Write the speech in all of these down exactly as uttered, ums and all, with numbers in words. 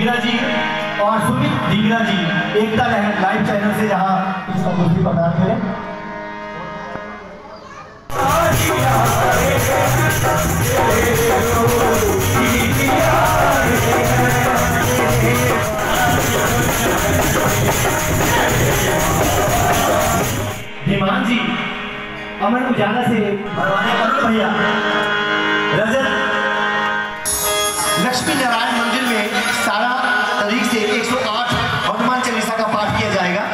ढींगरा जी और सुमित ढींगरा जी एकता लहर live channel से यहाँ इसका कुर्सी प्रदान करें। धीमान जी अमर उजाला से भरवाने अरुण भैया, रजत लक्ष्मी नारायण मंदिर में सारा तारीख से एक सौ आठ हनुमान चालीसा का पाठ किया जाएगा।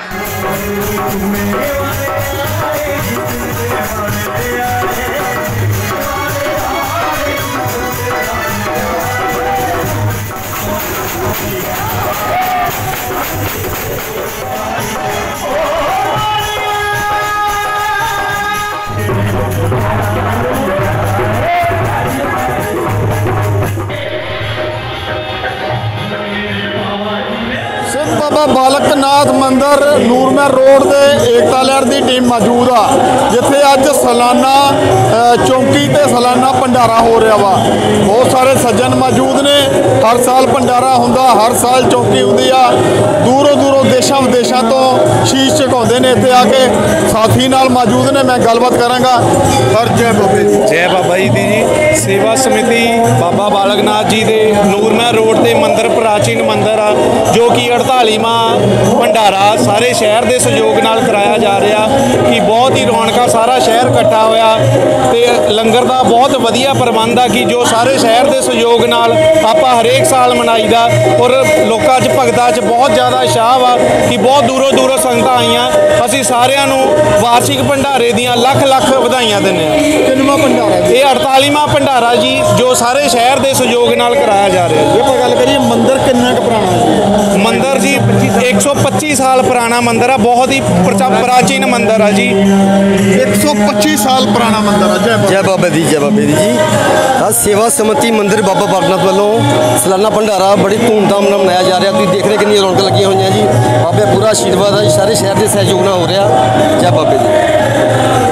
बाबा बालक नाथ मंदिर नूरमहल रोड के एकता लहर की टीम मौजूद आ, जिथे अज सालाना चौंकी ते सालाना भंडारा हो रहा वा। बहुत सारे सज्जन मौजूद ने। हर साल भंडारा होंदा, हर साल चौंकी होंदी आ। दूरों दूरों देशों विदेशों तो शीश झुकाउंदे ने इत्थे आके। साथी नाल मौजूद ने, मैं गलबात करांगा। सर जय बाबे जय बाबा जी दी जी। सेवा समिति बाबा बालक नाथ जी के नूरमहल रोड ते मंदिर प्राचीन मंदिर आ, जो कि अड़तालीवां भंडारा सारे शहर के सहयोग नाल कराया जा रहा कि बहुत ही रौनक सारा शहर इकट्ठा होया ते लंगर का बहुत वधिया प्रबंध आ कि जो सारे शहर के सहयोग नाल आपां हरेक साल मनाईदा। और लोकां च भगतां च बहुत ज़्यादा उत्साह वा कि बहुत दूरों दूरों संगतां आईयां। असीं सारिआं नूं वार्षिक भंडारे दीआं लख लख वधाइयां दिंदे हां। किन्नवां भंडारा ये अड़तालीवां भंडारा जी जो सारे शहर के सहयोग नाल कराया जा रहा है। जे गल करिए मंदिर कितना क पुराना है? मंदिर जी एक सौ पच्ची साल पुराना मंदिर है, बहुत ही प्राचीन मंदिर है जी। एक सौ पच्चीस साल पुराना मंदिर है। जय जय बाबा दी जय बाबे दी जी। आज सेवा समिति मंदिर बाबा बालकनाथ वालों सालाना भंडारा बड़ी धूमधाम नाल मनाया जा रहा। तुसीं देख रहे कितनी रौनक लगी हुई है जी। बाबे पूरा आशीर्वाद है, सारे शहर के सहयोग नाल हो रहा। जय बाबे दी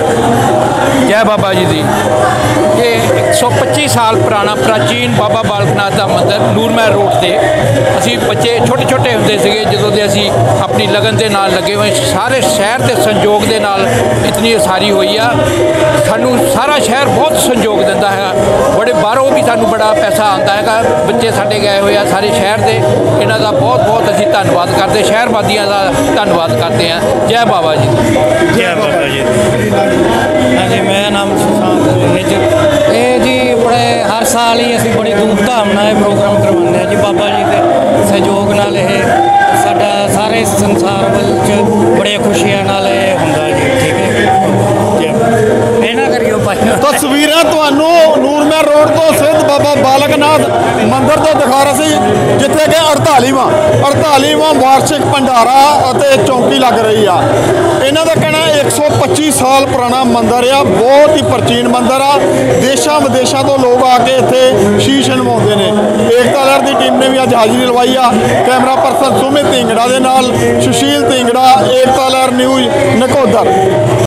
जय बाबा जी दी। ये एक सौ पच्ची साल पुराना प्राचीन बाबा बालकनाथ का मंदिर नूरमहल रोड से असी बच्चे छोटे छोटे होंदे सीगे जदों दे असी अपनी लगन के नाल लगे हुए सारे शहर के संयोग के नाल इतनी उसारी हुई आ। सानू सारा शहर बहुत संयोग दिंदा है, बड़े बाहरों भी सानू बड़ा पैसा आता है। बच्चे साडे गए हुए आ सारे शहर के, इन्हां दा बहुत बहुत असी धन्नवाद करते, शहरवादियों का धन्नवाद करते हैं। जय बाबा जी। जय बाबा जी। हाँ जी, मेरा नाम सुशांत निजर। ये जी बड़े हर साल ही असीं बड़ी धूमधाम नाल ये प्रोग्राम करवाने हैं जी। बाबा जी के सहयोग नाल ये साडा सारे संसार विच बड़े खुशियां नाल ये हुंदा जी। ठीक है जी, इह ना करियो भाई। तस्वीरां तुहानू नूरमहल रोड तो सिद्ध बाबा बालक नाथ मंदिर तो दिखा रहे सी, जिथे कि अड़तालीवां अड़तालीवां वार्षिक भंडारा अते चौंकी लग रही आ। इन्हां दा कहना एक सौ पच्ची साल पुराना मंदिर आ, बहुत ही प्राचीन मंदिर आ। देशों विदेशों तो लोग आके इत्थे शीश नवाउंदे ने। एकता लहर की टीम ने भी अज हाजिरी लवाई आ। कैमरा पर्सन सुमित ढींगड़ा दे नाल सुशील ढींगड़ा, एकता लहर न्यूज़ नकोदर।